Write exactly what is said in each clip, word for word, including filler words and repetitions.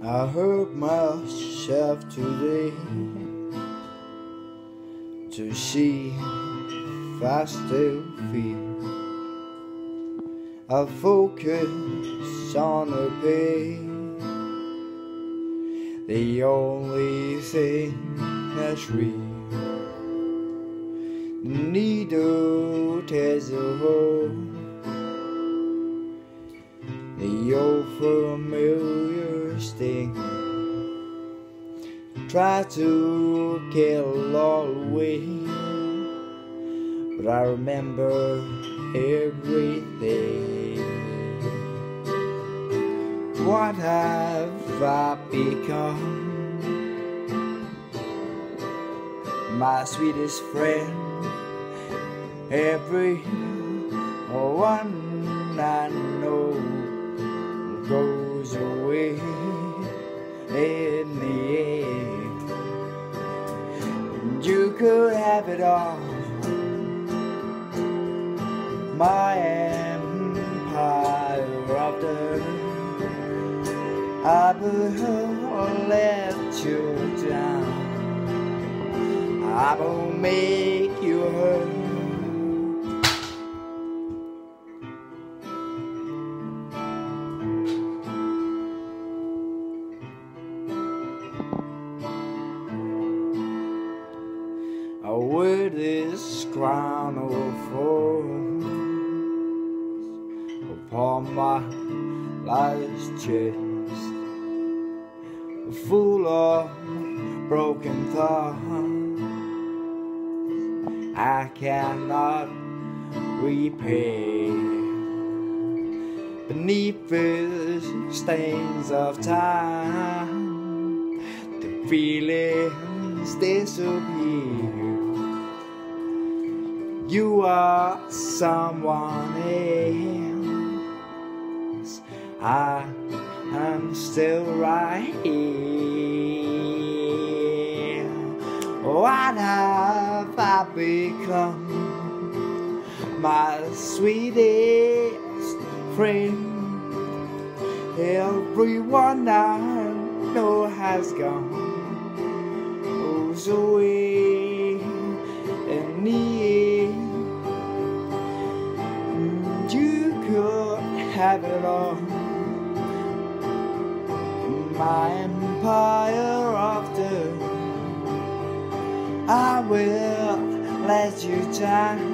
I hurt myself today to see if I still feel. I focus on the pain, the only thing that's real. The needle tears a hole, the old familiar sting. Try to kill all away, but I remember everything. What have I become? My sweetest friend, every one I know goes away in the end. You could have it all, my empire of dirt. I will let you down, I will make you hurt. I wear this crown of thorns upon my life's chest, full of broken thoughts I cannot repay. Beneath the stains of time, the feelings disappear. You are someone else, I am still right here. What have I become? My sweetest friend, everyone I know has gone, goes away in the end. You could have it all, my empire of dirt. I will let you down,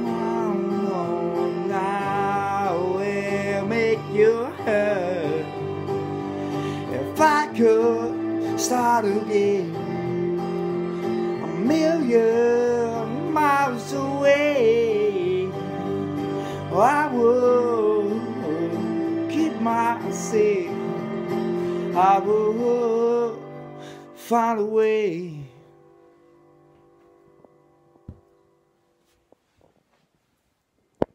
I will make you hurt. If I could start again a million miles away, I would keep myself, I would find a way.